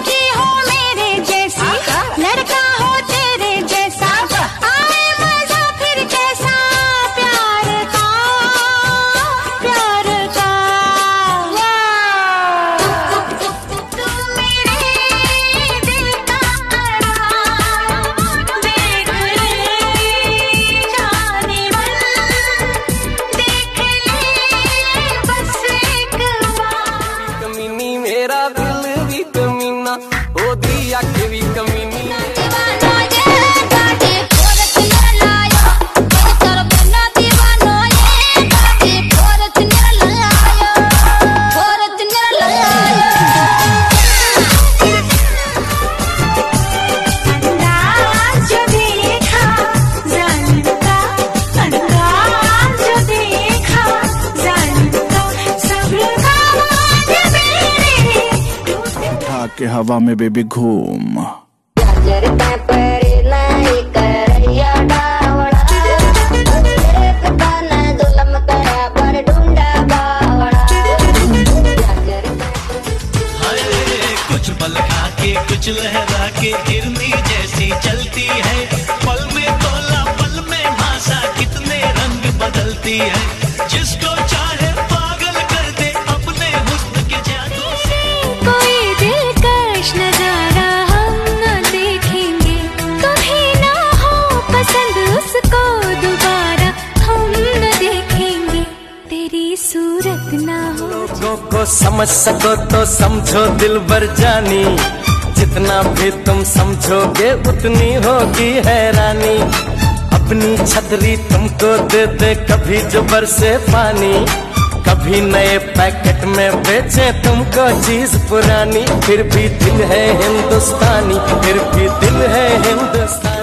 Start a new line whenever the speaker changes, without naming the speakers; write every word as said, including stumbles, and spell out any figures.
लड़की हो मेरे जैसी, लड़का हो तेरे जैसा, आए मजा फिर कैसा प्यार का, प्यार का। तू मेरे दिल का करार, देख ले जाने मन, देख ले बस एक बार।
कमीनी मेरा दिल भी कमीना, ओ दिया के भी कमीनी।
के हवा में बेबी घूम।
कुछ पल आके कुछ लहरा के हिरनी जैसी चलती है, पल में तोला पल में भाषा कितने रंग बदलती है, जिसको चाहे पागल कर दे अपने हुस्न के जादू से।
कोई दिलकश नजारा हम न देखेंगे, कभी ना हो पसंद उसको दोबारा हम न देखेंगे, तेरी सूरत ना हो।
लोगों को समझ सको तो समझो दिल भर जानी, जितना भी तुम समझोगे उतनी होगी हैरानी। अपनी छतरी तुमको दे दे कभी जो बरसे पानी, कभी नए पैकेट में बेचे तुमको चीज पुरानी, फिर भी दिल है हिंदुस्तानी, फिर भी दिल है हिंदुस्तानी।